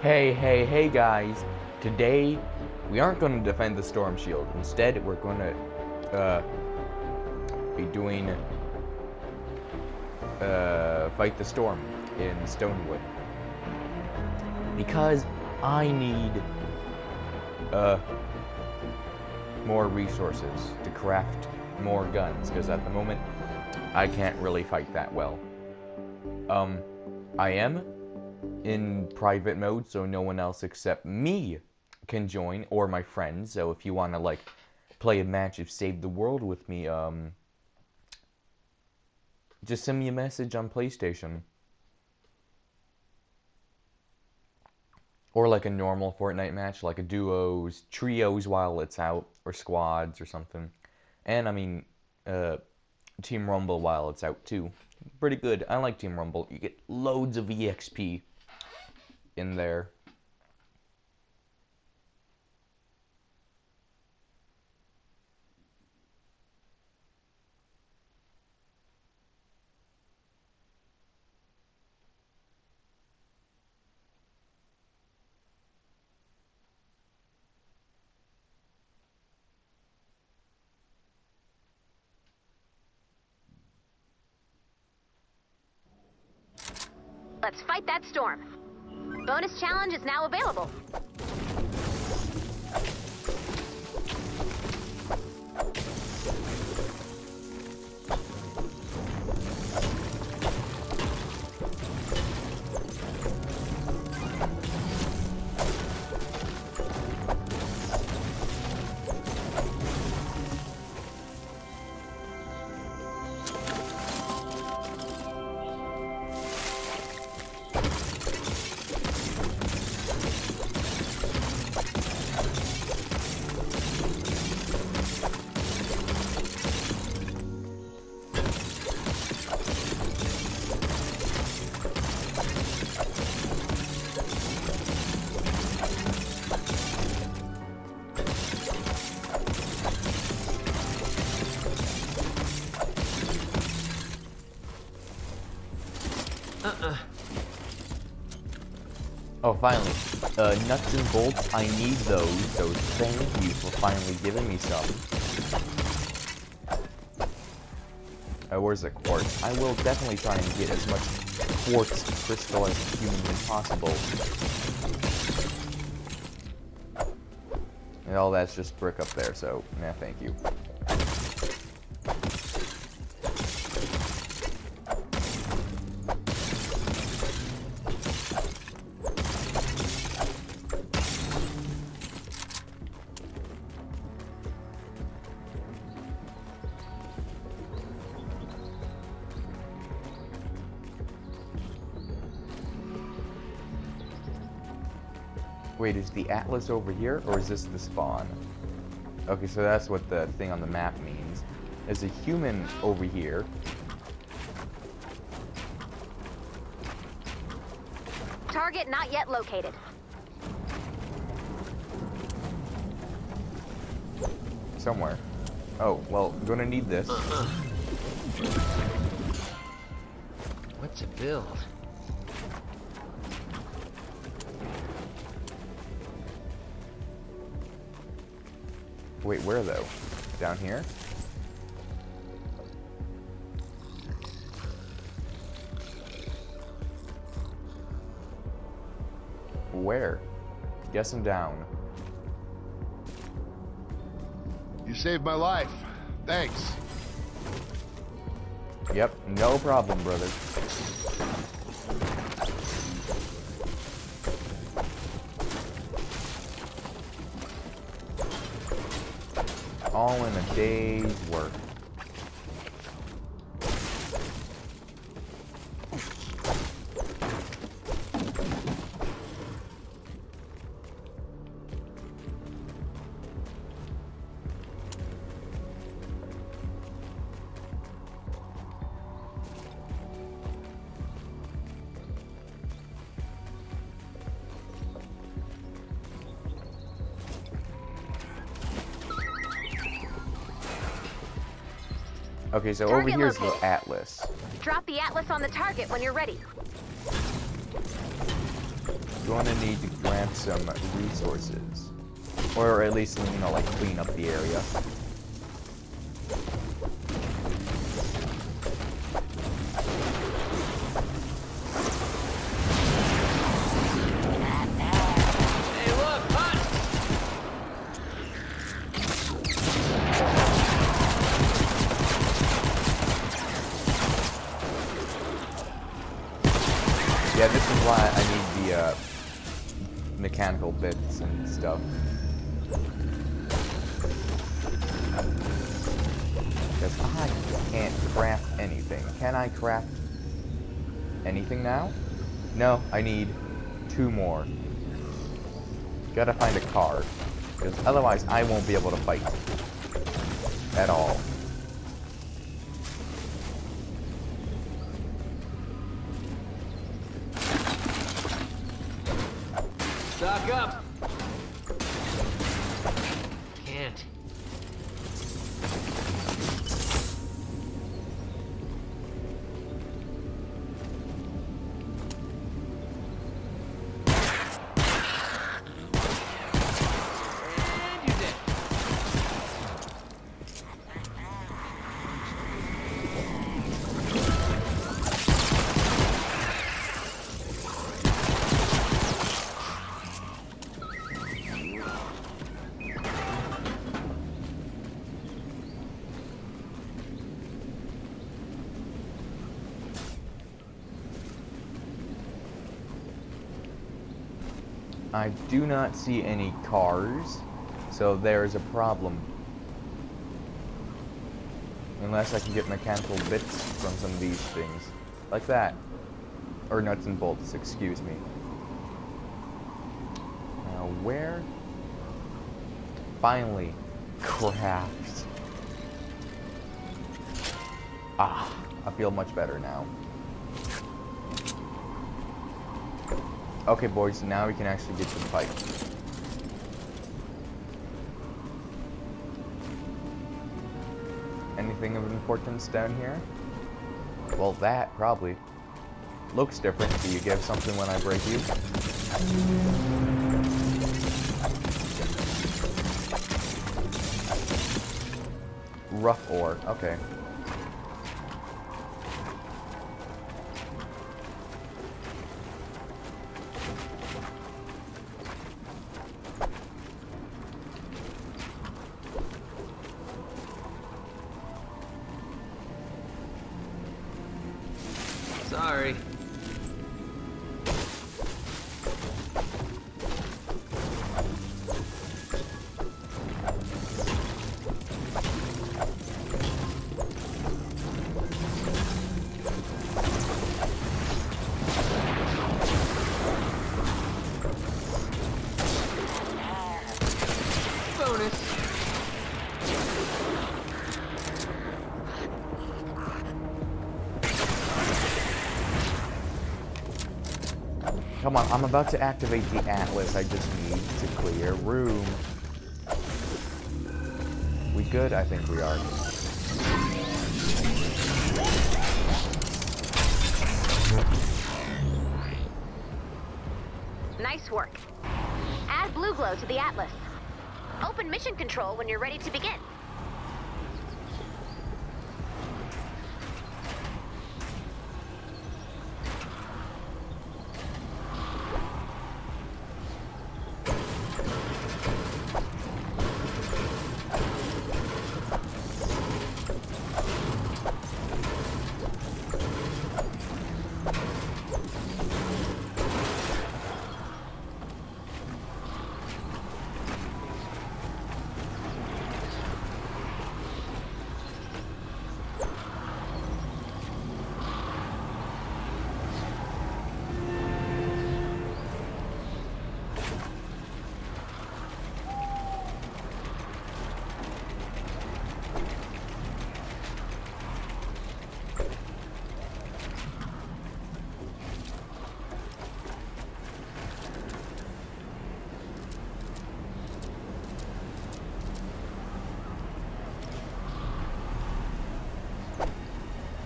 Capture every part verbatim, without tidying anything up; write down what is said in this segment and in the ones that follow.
Hey, hey, hey guys! Today, we aren't going to defend the Storm Shield. Instead, we're going to uh, be doing uh, Fight the Storm in Stonewood. Because I need uh, more resources to craft more guns. Because at the moment, I can't really fight that well. Um, I am in private mode, so no one else except me can join, or my friends. So if you want to like play a match of Save the World with me, um, just send me a message on PlayStation, or like a normal Fortnite match, like a duos, trios while it's out, or squads or something. And I mean, uh, Team Rumble while it's out too. Pretty good. I like Team Rumble. You get loads of E X P in there. Let's fight that storm. Bonus challenge is now available. Uh-uh. Oh, finally. Uh, nuts and bolts, I need those, so thank you for finally giving me some. Uh, where's the quartz? I will definitely try and get as much quartz crystal as humanly possible. And all that's just brick up there, so, nah, thank you. Wait, is the Atlas over here, or is this the spawn? Okay, so that's what the thing on the map means. There's a human over here. Target not yet located. Somewhere. Oh, well, I'm gonna need this. Uh-uh. What's a build? Wait, where though? Down here? Where? Guess I'm down. You saved my life. Thanks. Yep, no problem, brother. All in a day's work. Okay, so Target over here is the located. Atlas. Drop the Atlas on the target when you're ready. going to need to grant some resources. Or at least, you know, like clean up the area. Yeah, this is why I need the uh, mechanical bits and stuff. Because I can't craft anything. Can I craft anything now? No, I need two more. Gotta find a car. Because otherwise I won't be able to fight. At all. Stock up! Can't. And you're dead. I do not see any cars, so there's a problem. Unless I can get mechanical bits from some of these things. Like that. Or nuts and bolts, excuse me. Now where? Finally, craft. Ah, I feel much better now. Okay, boys, now we can actually get to the fight. Anything of importance down here? Well, that, probably. Looks different. Do you give something when I break you? Rough ore, okay. Sorry. Bonus. Come on, I'm about to activate the Atlas. I just need to clear room. We good? I think we are. Nice work. Add blue glow to the Atlas. Open mission control when you're ready to begin.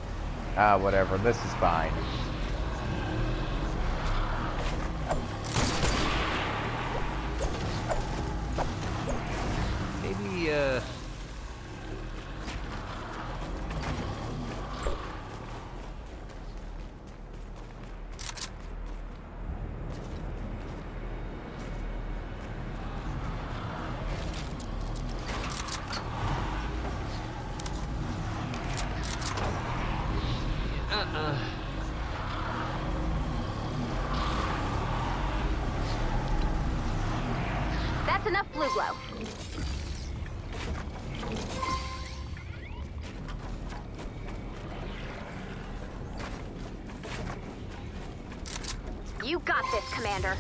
Ah, whatever. This is fine. That's enough blue glow. You got this, Commander.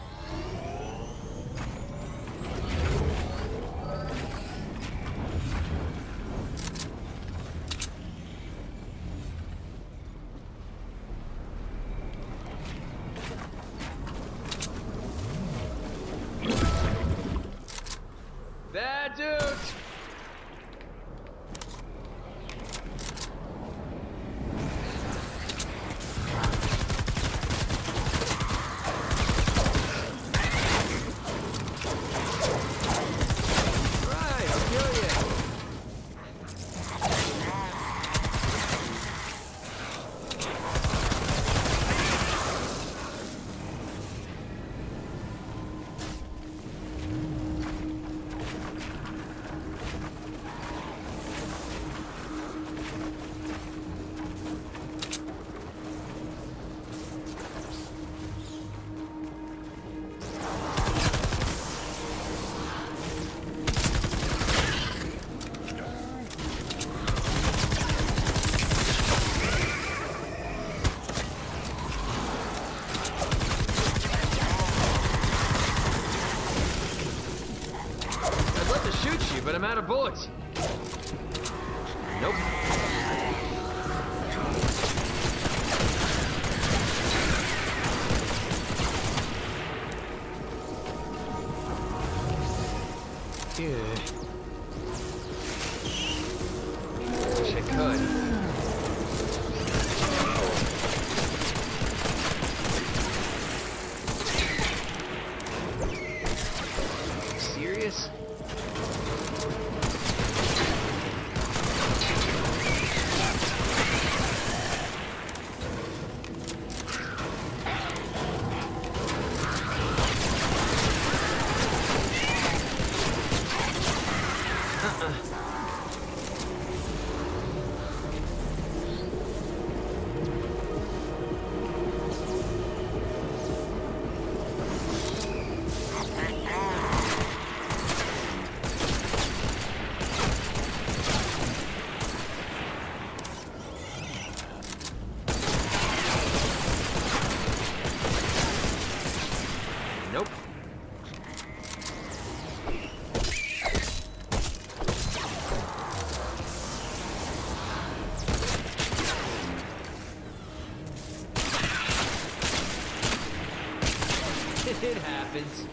Bad dudes! Right, I'll kill you. I'd love to shoot you, but I'm out of bullets. Nope. Yeah. Wish I could. Serious? Nope. It happens.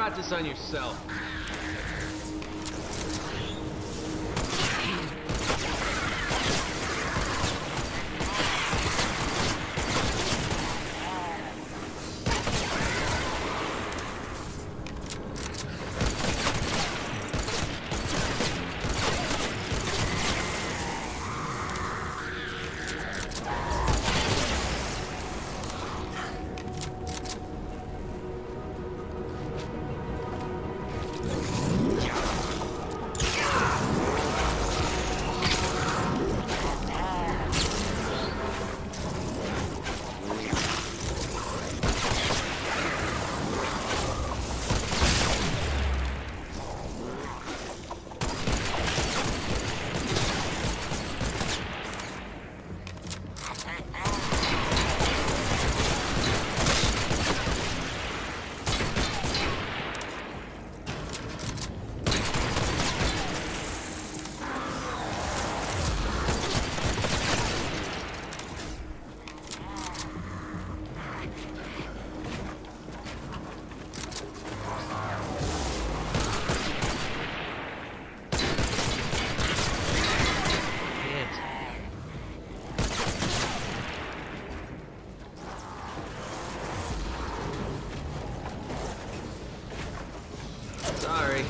brought this on yourself. Sorry.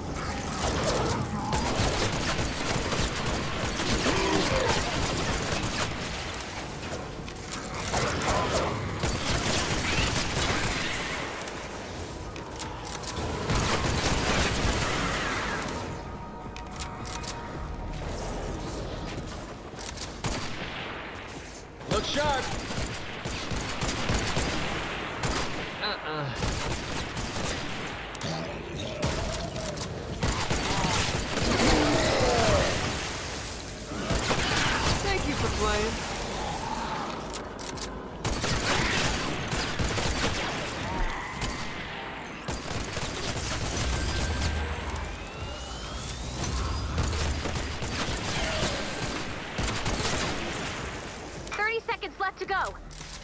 Look sharp. Uh-uh. Thank you for playing. thirty seconds left to go.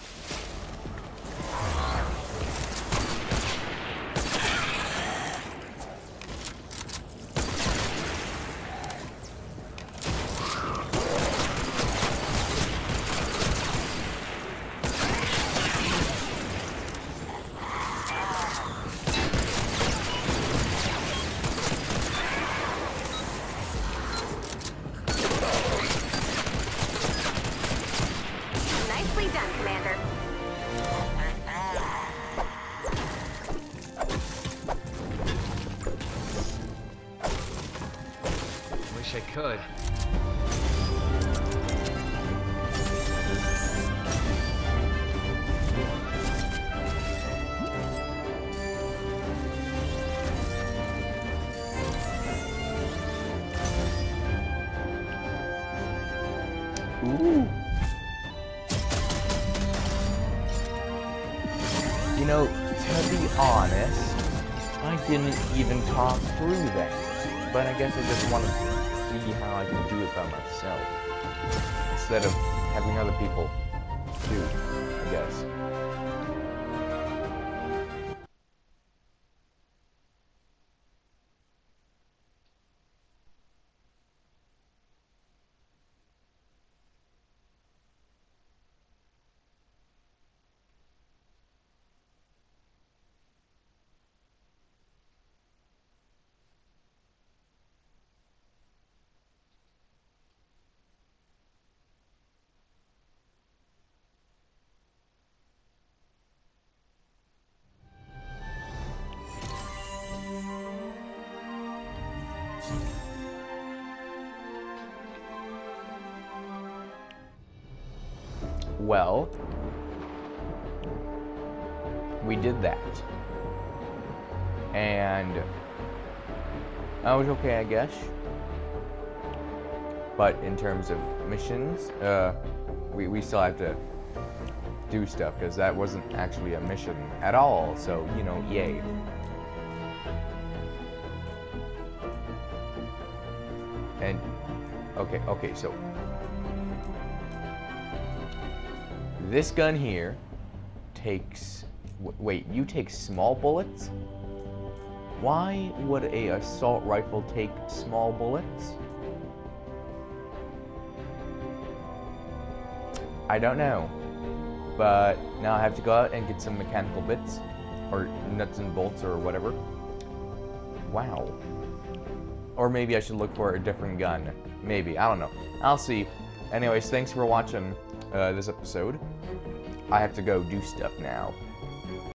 Nicely done, Commander. Wish I could. Ooh. You know, to be honest, I didn't even talk through that. But I guess I just want to see how I can do it by myself. Instead of having other people do, I guess. Well, we did that. And I was okay, I guess. But in terms of missions, uh, we, we still have to do stuff, because that wasn't actually a mission at all, so, you know, yay. And, okay, okay, so this gun here takes, w wait, you take small bullets? Why would a assault rifle take small bullets? I don't know. But now I have to go out and get some mechanical bits. Or nuts and bolts or whatever. Wow. Or maybe I should look for a different gun. Maybe. I don't know. I'll see. Anyways, thanks for watching uh, this episode. I have to go do stuff now.